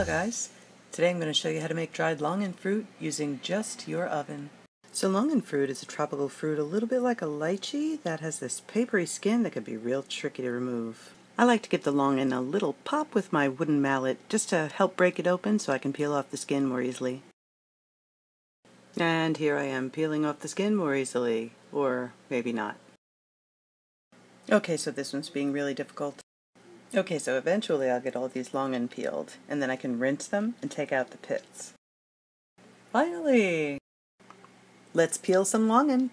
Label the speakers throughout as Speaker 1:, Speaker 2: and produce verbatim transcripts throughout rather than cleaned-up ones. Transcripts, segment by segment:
Speaker 1: Aloha guys! Today I'm going to show you how to make dried longan fruit using just your oven. So longan fruit is a tropical fruit a little bit like a lychee that has this papery skin that can be real tricky to remove. I like to give the longan a little pop with my wooden mallet just to help break it open so I can peel off the skin more easily. And here I am peeling off the skin more easily, or maybe not. Okay, so this one's being really difficult. Okay, so eventually I'll get all these longan peeled, and then I can rinse them and take out the pits. Finally! Let's peel some longan!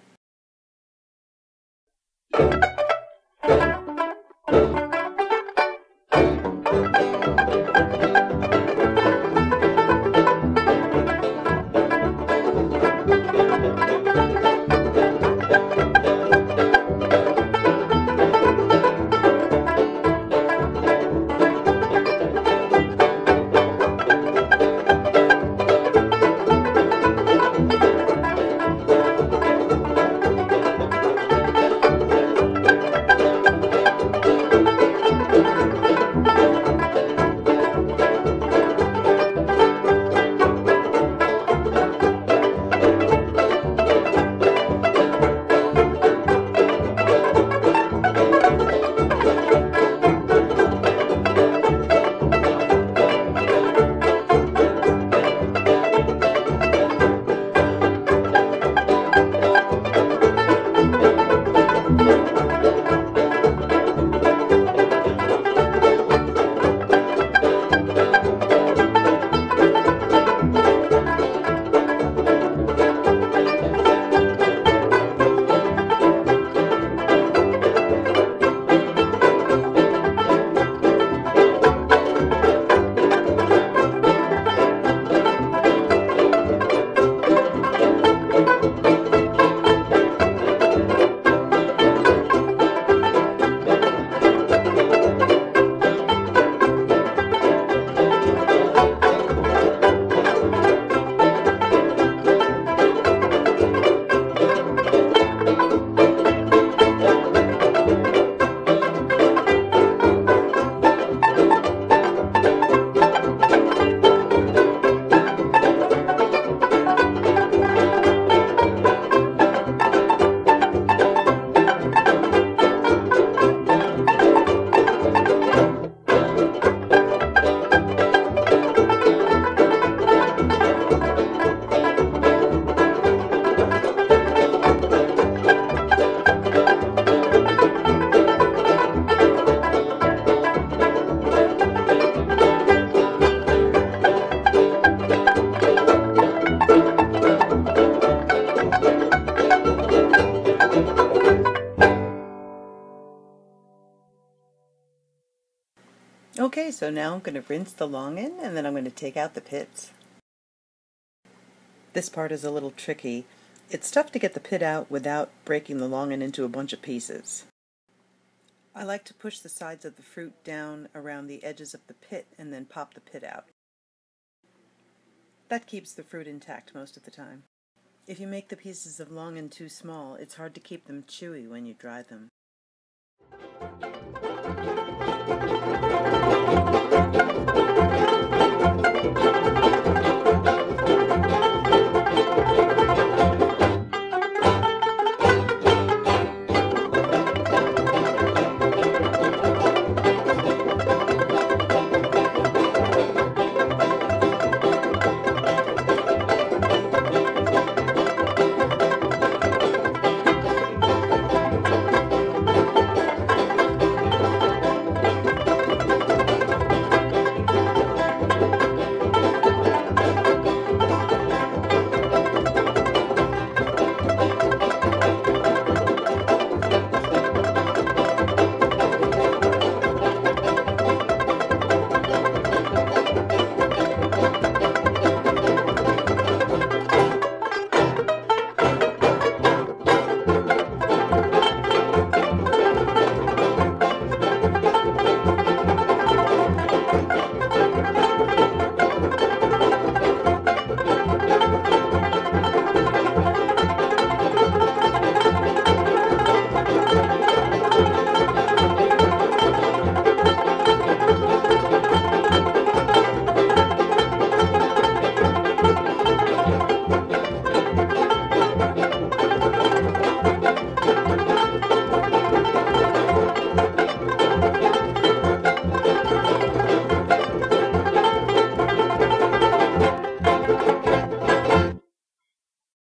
Speaker 1: Okay, so now I'm going to rinse the longan and then I'm going to take out the pits. This part is a little tricky. It's tough to get the pit out without breaking the longan into a bunch of pieces. I like to push the sides of the fruit down around the edges of the pit and then pop the pit out. That keeps the fruit intact most of the time. If you make the pieces of longan too small, it's hard to keep them chewy when you dry them.